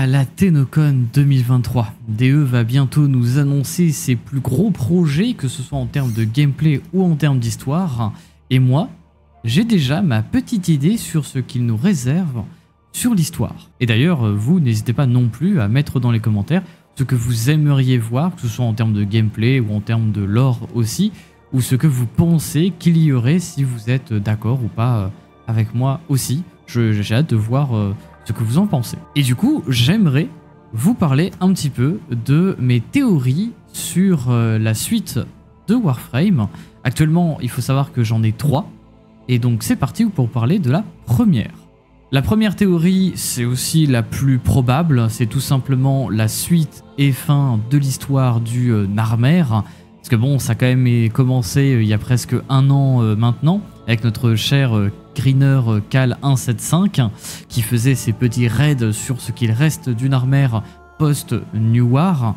la TennoCon 2023. DE va bientôt nous annoncer ses plus gros projets, que ce soit en termes de gameplay ou en termes d'histoire. Et moi, j'ai déjà ma petite idée sur ce qu'il nous réserve sur l'histoire. Et d'ailleurs, vous, n'hésitez pas non plus à mettre dans les commentaires ce que vous aimeriez voir, que ce soit en termes de gameplay ou en termes de lore aussi, ou ce que vous pensez qu'il y aurait si vous êtes d'accord ou pas avec moi aussi. J'ai hâte de voir ce que vous en pensez. Et du coup, j'aimerais vous parler un petit peu de mes théories sur la suite de Warframe. Actuellement, il faut savoir que j'en ai 3. Et donc c'est parti pour parler de la première. La première théorie, c'est aussi la plus probable. C'est tout simplement la suite et fin de l'histoire du Narmer. Parce que bon, ça a quand même commencé il y a presque un an maintenant, avec notre cher Greener Cal 175, qui faisait ses petits raids sur ce qu'il reste du Narmer post-New War,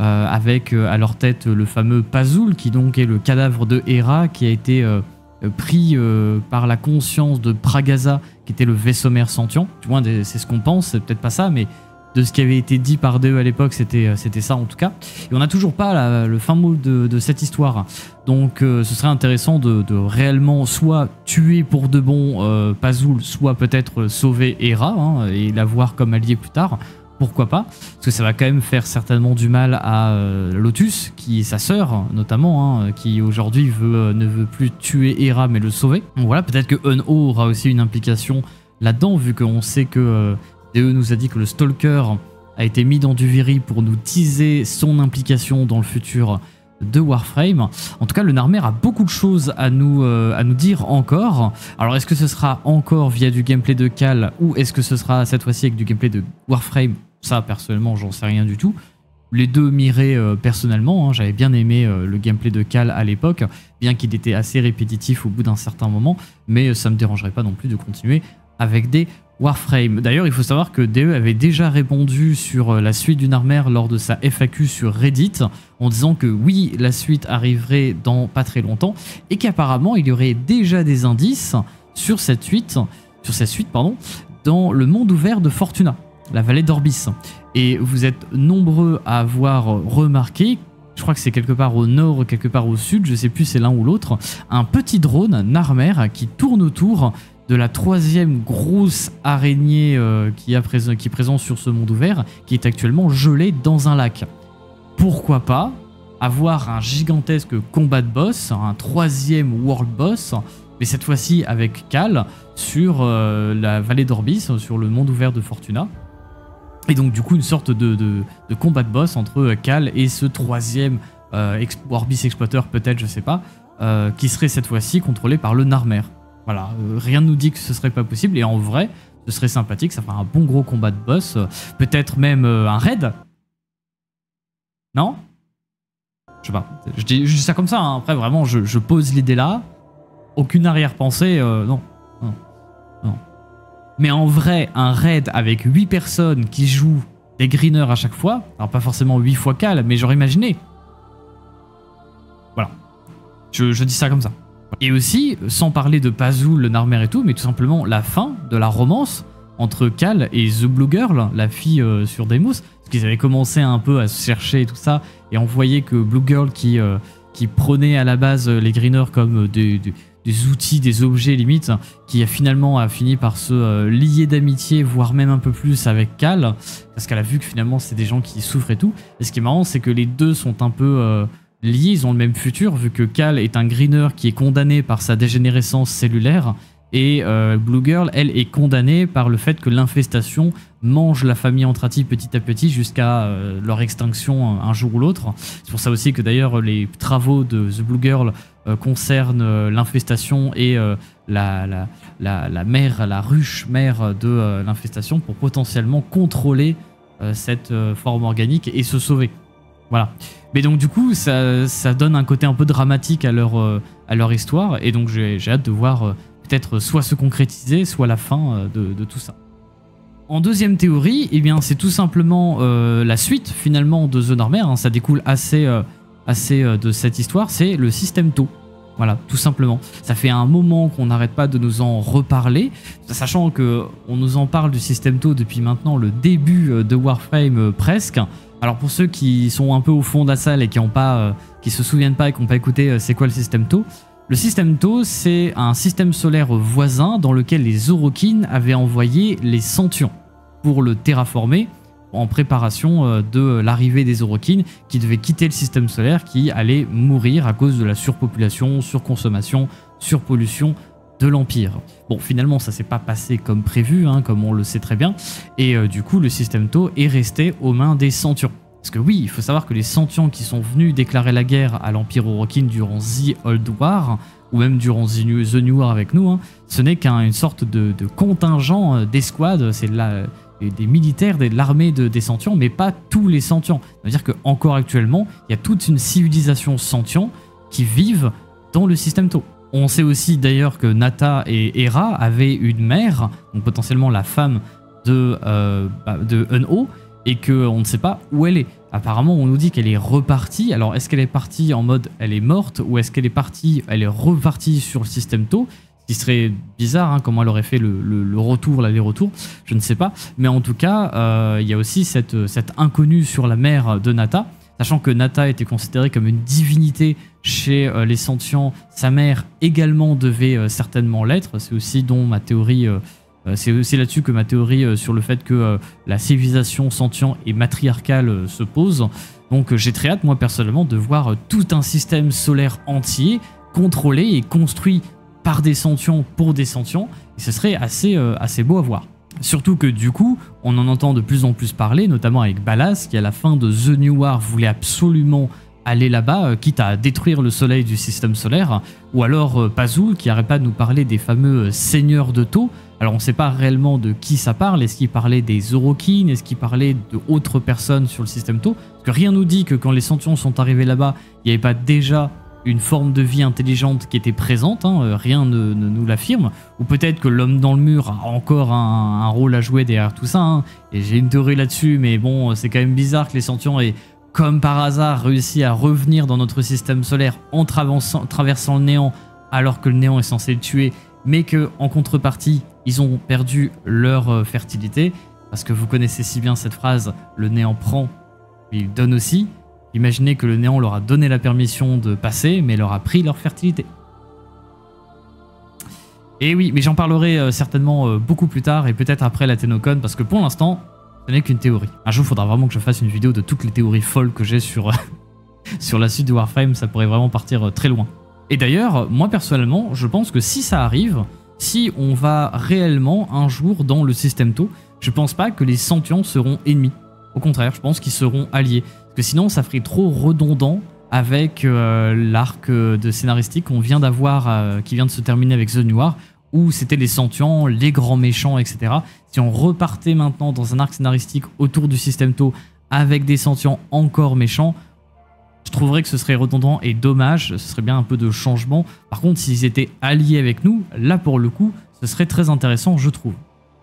avec à leur tête le fameux Pazul, qui donc est le cadavre de Hera, qui a été pris par la conscience de Pragaza, qui était le vaisseau mère sentient. Du moins, c'est ce qu'on pense, c'est peut-être pas ça, mais de ce qui avait été dit par DE à l'époque, c'était ça en tout cas. Et on n'a toujours pas le fin mot de cette histoire. Donc ce serait intéressant de réellement soit tuer pour de bon Pazul, soit peut-être sauver Hera et la voir comme alliée plus tard. Pourquoi pas? Parce que ça va quand même faire certainement du mal à Lotus, qui est sa sœur notamment, qui aujourd'hui ne veut plus tuer Hera mais le sauver. Donc voilà, peut-être que Uno aura aussi une implication là-dedans, vu qu'on sait que DE nous a dit que le Stalker a été mis dans du viril pour nous teaser son implication dans le futur de Warframe. En tout cas, le Narmer a beaucoup de choses à nous dire encore. Alors, est-ce que ce sera encore via du gameplay de Cal, ou est-ce que ce sera cette fois-ci avec du gameplay de Warframe? Ça, personnellement, j'en sais rien du tout. Les deux m'iraient personnellement. J'avais bien aimé le gameplay de Cal à l'époque, bien qu'il était assez répétitif au bout d'un certain moment, mais ça me dérangerait pas non plus de continuer avec des Warframe. D'ailleurs, il faut savoir que DE avait déjà répondu sur la suite du Narmer lors de sa FAQ sur Reddit, en disant que oui, la suite arriverait dans pas très longtemps, et qu'apparemment il y aurait déjà des indices sur cette suite, dans le monde ouvert de Fortuna, la vallée d'Orbis. Et vous êtes nombreux à avoir remarqué, je crois que c'est quelque part au nord, quelque part au sud, je sais plus c'est l'un ou l'autre, un petit drone Narmer qui tourne autour de la troisième grosse araignée qui est présente sur ce monde ouvert, qui est actuellement gelée dans un lac. Pourquoi pas avoir un gigantesque combat de boss, un troisième world boss, mais cette fois-ci avec Cal, sur la vallée d'Orbis, sur le monde ouvert de Fortuna. Et donc du coup une sorte de combat de boss entre Cal et ce troisième Orbis Exploiter, peut-être, je sais pas, qui serait cette fois-ci contrôlé par le Narmer. Voilà, rien ne nous dit que ce serait pas possible, et en vrai, ce serait sympathique, ça fera un bon gros combat de boss, peut-être même un raid. Non? Je sais pas, je dis ça comme ça, après vraiment, je pose l'idée là, aucune arrière-pensée, non. Mais en vrai, un raid avec 8 personnes qui jouent des greeners à chaque fois, alors pas forcément 8 fois Cal, mais j'aurais imaginé. Voilà, je dis ça comme ça. Et aussi, sans parler de Pazul, le Narmer et tout, mais tout simplement la fin de la romance entre Cal et The Blue Girl, la fille sur Deimos, parce qu'ils avaient commencé un peu à se chercher et tout ça, et on voyait que Blue Girl qui prenait à la base les greeners comme des outils, des objets limite, qui finalement a fini par se lier d'amitié, voire même un peu plus avec Cal, parce qu'elle a vu que finalement c'est des gens qui souffrent et tout. Et ce qui est marrant, c'est que les deux sont un peu liés, ils ont le même futur, vu que Cal est un greener qui est condamné par sa dégénérescence cellulaire, et Blue Girl, elle, est condamnée par le fait que l'infestation mange la famille Entrati petit à petit jusqu'à leur extinction un jour ou l'autre. C'est pour ça aussi que d'ailleurs les travaux de The Blue Girl concernent l'infestation et la ruche mère de l'infestation, pour potentiellement contrôler cette forme organique et se sauver. Voilà. Mais donc du coup, ça donne un côté un peu dramatique à leur histoire, et donc j'ai hâte de voir peut-être soit se concrétiser, soit la fin de tout ça. En deuxième théorie, eh bien c'est tout simplement la suite finalement de The Narmer, ça découle assez de cette histoire, c'est le système Tau. Voilà, tout simplement. Ça fait un moment qu'on n'arrête pas de nous en reparler, sachant que on nous en parle du système Tau depuis maintenant le début de Warframe presque. Alors pour ceux qui sont un peu au fond de la salle et qui se souviennent pas et qui n'ont pas écouté c'est quoi le système Tau, le système Tau c'est un système solaire voisin dans lequel les Orokin avaient envoyé les Sentients pour le terraformer en préparation de l'arrivée des Orokin qui devaient quitter le système solaire, qui allaient mourir à cause de la surpopulation, surconsommation, surpollution de l'Empire. Bon, finalement, ça s'est pas passé comme prévu, hein, comme on le sait très bien, et du coup, le système Tau est resté aux mains des Sentients. Parce que oui, il faut savoir que les Sentients qui sont venus déclarer la guerre à l'Empire Orokin durant The Old War, ou même durant The New War avec nous, hein, ce n'est qu'une sorte de contingent d'escouade, c'est là des militaires de l'armée des Sentients, mais pas tous les Sentients. Ça veut dire qu'encore actuellement, il y a toute une civilisation Sentient qui vivent dans le système Tau. On sait aussi d'ailleurs que Nata et Hera avaient une mère, donc potentiellement la femme de Unho, et qu'on ne sait pas où elle est. Apparemment, on nous dit qu'elle est repartie. Alors, est-ce qu'elle est partie en mode elle est morte, ou est-ce qu'elle est partie, elle est repartie sur le système Tau? Ce qui serait bizarre, hein, comment elle aurait fait le retour, l'aller-retour, je ne sais pas. Mais en tout cas, il y a aussi cette inconnue sur la mère de Nata, sachant que Nata était considérée comme une divinité chez les Sentients. Sa mère également devait certainement l'être. C'est aussi dont ma théorie... c'est aussi là-dessus que ma théorie sur le fait que la civilisation Sentient et matriarcale se pose. Donc j'ai très hâte, moi personnellement, de voir tout un système solaire entier contrôlé et construit par des Sentients pour des Sentients, et ce serait assez beau à voir. Surtout que du coup, on en entend de plus en plus parler, notamment avec Ballas, qui à la fin de The New War voulait absolument aller là-bas, quitte à détruire le soleil du système solaire, ou alors Pazul, qui n'arrête pas de nous parler des fameux seigneurs de Tau. Alors on ne sait pas réellement de qui ça parle, est-ce qu'il parlait des Orokin, est-ce qu'il parlait d'autres personnes sur le système Tau, parce que rien nous dit que quand les Sentients sont arrivés là-bas, il n'y avait pas déjà une forme de vie intelligente qui était présente, hein, rien ne nous l'affirme, ou peut-être que l'homme dans le mur a encore un rôle à jouer derrière tout ça, hein, et j'ai une théorie là-dessus, mais bon, c'est quand même bizarre que les Sentients aient, comme par hasard, réussi à revenir dans notre système solaire en traversant le néant, alors que le néant est censé le tuer, mais que en contrepartie, ils ont perdu leur fertilité, parce que vous connaissez si bien cette phrase, le néant prend, il donne aussi. Imaginez que le néant leur a donné la permission de passer, mais leur a pris leur fertilité. Et oui, mais j'en parlerai certainement beaucoup plus tard, et peut-être après la TennoCon, parce que pour l'instant, ce n'est qu'une théorie. Un jour, il faudra vraiment que je fasse une vidéo de toutes les théories folles que j'ai sur, sur la suite de Warframe, ça pourrait vraiment partir très loin. Et d'ailleurs, moi personnellement, je pense que si ça arrive, si on va réellement un jour dans le système Tau, je pense pas que les Sentients seront ennemis. Au contraire, je pense qu'ils seront alliés. Parce que sinon, ça ferait trop redondant avec l'arc de scénaristique qu'on vient d'avoir, qui vient de se terminer avec The New War, où c'était les Sentients, les grands méchants, etc. Si on repartait maintenant dans un arc scénaristique autour du système Tau avec des Sentients encore méchants, je trouverais que ce serait redondant et dommage, ce serait bien un peu de changement. Par contre, s'ils étaient alliés avec nous, là pour le coup, ce serait très intéressant, je trouve.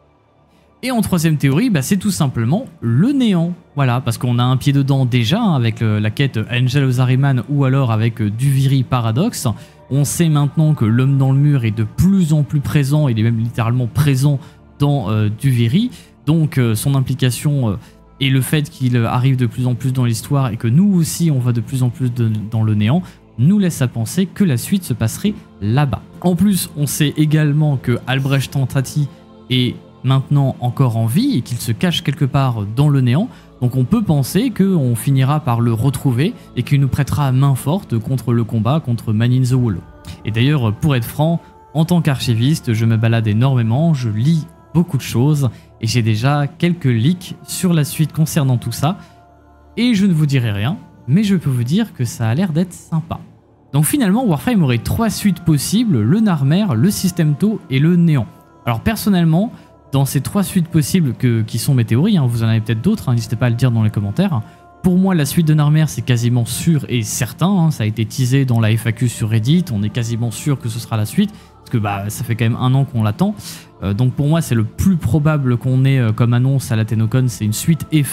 Et en troisième théorie, bah, c'est tout simplement le néant. Voilà, parce qu'on a un pied dedans déjà, hein, avec la quête Angel of Ahriman ou alors avec Duviri Paradox. On sait maintenant que l'homme dans le mur est de plus en plus présent, il est même littéralement présent dans Duviri. Donc son implication et le fait qu'il arrive de plus en plus dans l'histoire et que nous aussi on va de plus en plus dans le néant, nous laisse à penser que la suite se passerait là-bas. En plus, on sait également que Albrecht Antati est maintenant encore en vie et qu'il se cache quelque part dans le néant, donc on peut penser qu'on finira par le retrouver et qu'il nous prêtera main forte contre le combat contre Man in the Wall. Et d'ailleurs, pour être franc, en tant qu'archiviste, je me balade énormément, je lis beaucoup de choses et j'ai déjà quelques leaks sur la suite concernant tout ça, et je ne vous dirai rien, mais je peux vous dire que ça a l'air d'être sympa. Donc finalement, Warframe aurait 3 suites possibles, le Narmer, le système Tau et le néant. Alors personnellement, dans ces 3 suites possibles qui sont mes théories, hein, vous en avez peut-être d'autres, hein, n'hésitez pas à le dire dans les commentaires. Pour moi, la suite de Narmer, c'est quasiment sûr et certain, hein, ça a été teasé dans la FAQ sur Reddit, on est quasiment sûr que ce sera la suite, parce que bah, ça fait quand même 1 an qu'on l'attend. Donc pour moi, c'est le plus probable qu'on ait comme annonce à la TennoCon, c'est une suite F1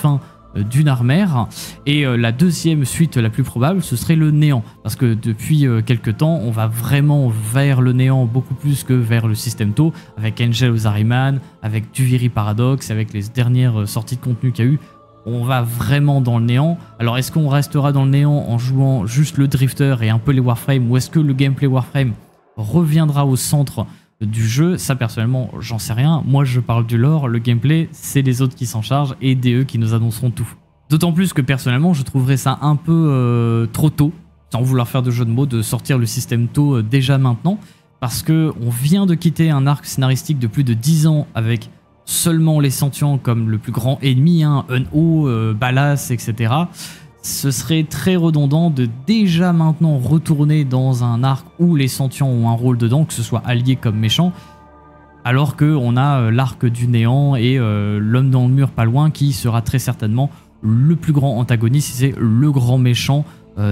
du Narmer. Et la deuxième suite la plus probable, ce serait le néant. Parce que depuis quelques temps, on va vraiment vers le néant beaucoup plus que vers le système TOW, avec Angel Ozariman, avec Duviri Paradox, avec les dernières sorties de contenu qu'il y a eu. On va vraiment dans le néant. Alors est-ce qu'on restera dans le néant en jouant juste le drifter et un peu les Warframes, ou est-ce que le gameplay Warframe reviendra au centre du jeu? Ça personnellement j'en sais rien. Moi je parle du lore, le gameplay c'est les autres qui s'en chargent et DE qui nous annonceront tout. D'autant plus que personnellement je trouverais ça un peu trop tôt, sans vouloir faire de jeu de mots, de sortir le système TOW déjà maintenant, parce que on vient de quitter un arc scénaristique de plus de 10 ans avec seulement les sentients comme le plus grand ennemi, hein, Unho, Ballas, etc. Ce serait très redondant de déjà maintenant retourner dans un arc où les sentients ont un rôle dedans, que ce soit alliés comme méchants, alors qu'on a l'arc du néant et l'homme dans le mur pas loin qui sera très certainement le plus grand antagoniste, c'est le grand méchant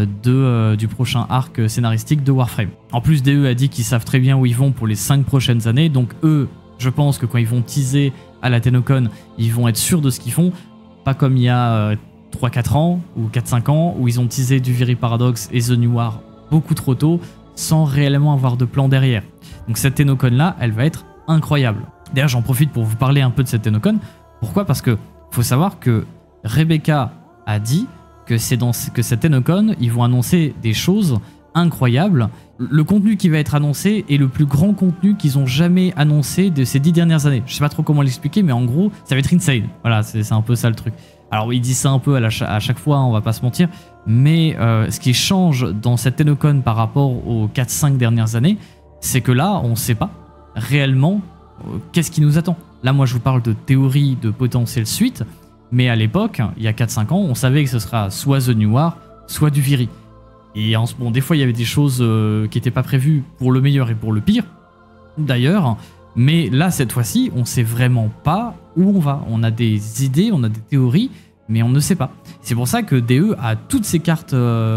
du prochain arc scénaristique de Warframe. En plus, DE a dit qu'ils savent très bien où ils vont pour les 5 prochaines années, donc eux, je pense que quand ils vont teaser à la TennoCon, ils vont être sûrs de ce qu'ils font, pas comme il y a 3-4 ans ou 4-5 ans où ils ont teasé Duviri Paradox et The New War beaucoup trop tôt sans réellement avoir de plan derrière. Donc cette TennoCon là, elle va être incroyable. D'ailleurs j'en profite pour vous parler un peu de cette TennoCon. Pourquoi? Parce que faut savoir que Rebecca a dit que c'est dans cette TennoCon, ils vont annoncer des choses incroyables. Le contenu qui va être annoncé est le plus grand contenu qu'ils ont jamais annoncé de ces 10 dernières années. Je sais pas trop comment l'expliquer, mais en gros, ça va être insane. Voilà, c'est un peu ça le truc. Alors il dit ça un peu à chaque fois, hein, on va pas se mentir, mais ce qui change dans cette TennoCon par rapport aux 4-5 dernières années, c'est que là, on sait pas réellement qu'est-ce qui nous attend. Là, moi, je vous parle de théorie de potentielle suite, mais à l'époque, il y a 4-5 ans, on savait que ce sera soit The New War, soit Duviri. Et bon, des fois, il y avait des choses qui n'étaient pas prévues pour le meilleur et pour le pire, d'ailleurs. Mais là, cette fois-ci, on sait vraiment pas où on va. On a des idées, on a des théories, mais on ne sait pas. C'est pour ça que DE a toutes ses cartes,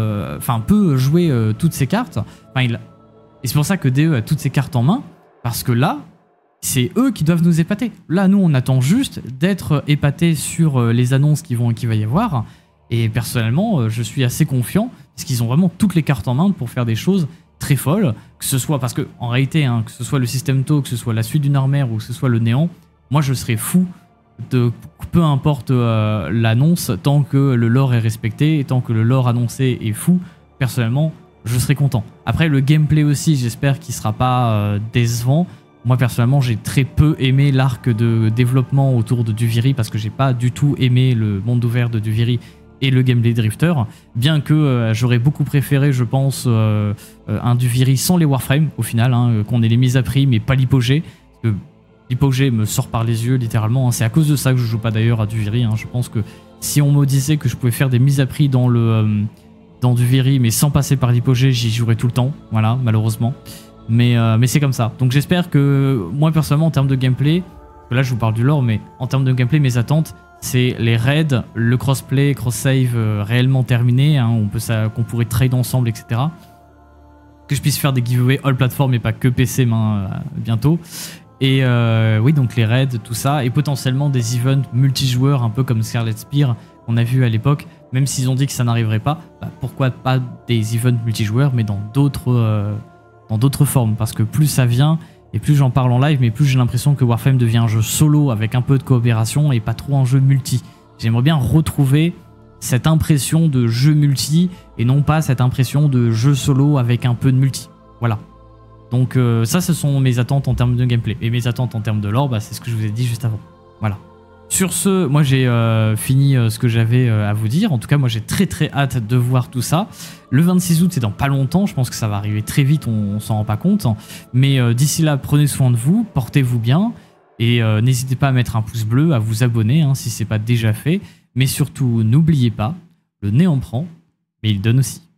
peut jouer toutes ses cartes. Et c'est pour ça que DE a toutes ses cartes en main, parce que là, c'est eux qui doivent nous épater. Là, nous, on attend juste d'être épatés sur les annonces qu'il va y avoir. Et personnellement, je suis assez confiant, parce qu'ils ont vraiment toutes les cartes en main pour faire des choses très folles, que ce soit, parce que en réalité, hein, que ce soit le système TOW, que ce soit la suite du Narmer ou que ce soit le néant, moi je serais fou de peu importe l'annonce, tant que le lore est respecté, et tant que le lore annoncé est fou, personnellement, je serais content. Après, le gameplay aussi, j'espère qu'il sera pas décevant. Moi personnellement, j'ai très peu aimé l'arc de développement autour de Duviri, parce que j'ai pas du tout aimé le monde ouvert de Duviri et le gameplay drifter, bien que j'aurais beaucoup préféré, je pense, un Duviri sans les Warframes, au final, hein, qu'on ait les mises à prix, mais pas l'hypogée. L'hypogée me sort par les yeux, littéralement. Hein. C'est à cause de ça que je joue pas d'ailleurs à Duviri. Hein. Je pense que si on me disait que je pouvais faire des mises à prix dans Duviri, mais sans passer par l'hypogée, j'y jouerais tout le temps, voilà, malheureusement. Mais c'est comme ça. Donc j'espère que, moi personnellement, en termes de gameplay, là je vous parle du lore, mais en termes de gameplay, mes attentes, c'est les raids, le crossplay, cross-save réellement terminé, hein, qu'on pourrait trade ensemble, etc. Que je puisse faire des giveaways all platform et pas que PC bientôt. Et oui, donc les raids, tout ça, et potentiellement des events multijoueurs, un peu comme Scarlet Spear qu'on a vu à l'époque, même s'ils ont dit que ça n'arriverait pas, bah, pourquoi pas des events multijoueurs, mais dans d'autres formes, parce que plus ça vient, et plus j'en parle en live, mais plus j'ai l'impression que Warframe devient un jeu solo avec un peu de coopération et pas trop un jeu multi. J'aimerais bien retrouver cette impression de jeu multi et non pas cette impression de jeu solo avec un peu de multi. Voilà. Donc ça, ce sont mes attentes en termes de gameplay. Et mes attentes en termes de lore, bah, c'est ce que je vous ai dit juste avant. Voilà. Sur ce, moi j'ai fini ce que j'avais à vous dire. En tout cas, moi j'ai très hâte de voir tout ça. Le 26 août, c'est dans pas longtemps. Je pense que ça va arriver très vite, on s'en rend pas compte. Mais d'ici là, prenez soin de vous, portez-vous bien. Et n'hésitez pas à mettre un pouce bleu, à vous abonner hein, si ce n'est pas déjà fait. Mais surtout, n'oubliez pas, le néant prend, mais il donne aussi.